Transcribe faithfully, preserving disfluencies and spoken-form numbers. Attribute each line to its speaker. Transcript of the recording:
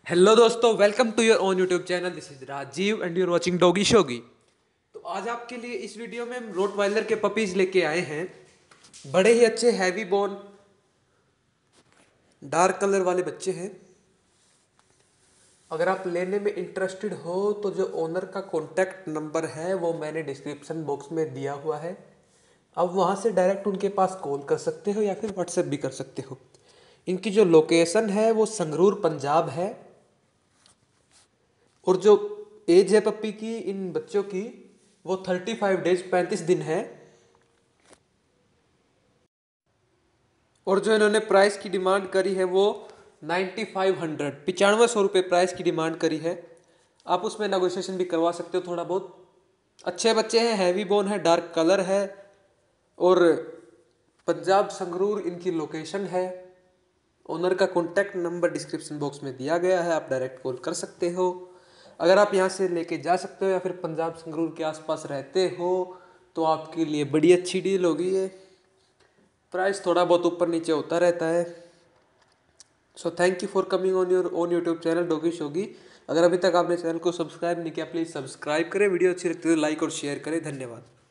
Speaker 1: Hello दोस्तों, welcome to your own YouTube channel. This is Rajeev and you're watching doggy shoggy. तो आज आपके लिए इस वीडियो में हम रोटवाइलर के पपीज लेके आए हैं। बड़े ही अच्छे हैवी बोन डार्क कलर वाले बच्चे हैं। अगर आप लेने में इंटरेस्टेड हो तो जो ओनर का कॉन्टैक्ट नंबर है वो मैंने डिस्क्रिप्शन बॉक्स में दिया हुआ है। आप वहाँ से डायरेक्ट उनके पास कॉल कर सकते हो या फिर व्हाट्सएप भी कर सकते हो। इनकी जो लोकेशन है वो संगरूर पंजाब है। और जो एज है पप्पी की इन बच्चों की वो थर्टी फाइव डेज पैंतीस दिन है। और जो इन्होंने प्राइस की डिमांड करी है वो नाइन्टी फाइव हंड्रेड पचानवे सौ रुपये प्राइस की डिमांड करी है। आप उसमें नेगोशिएशन भी करवा सकते हो थोड़ा बहुत। अच्छे बच्चे हैं, हैवी बोन है, डार्क कलर है और पंजाब संगरूर इनकी लोकेशन है। ओनर का कॉन्टैक्ट नंबर डिस्क्रिप्शन बॉक्स में दिया गया है, आप डायरेक्ट कॉल कर सकते हो। अगर आप यहाँ से लेके जा सकते हो या फिर पंजाब संगरूर के आसपास रहते हो तो आपके लिए बड़ी अच्छी डील होगी ये। प्राइस थोड़ा बहुत ऊपर नीचे होता रहता है। So thank you for coming on your own YouTube channel doggy shoggy. अगर अभी तक आपने चैनल को सब्सक्राइब नहीं किया प्लीज़ सब्सक्राइब करें। वीडियो अच्छी लगती है तो लाइक और शेयर करें। धन्यवाद।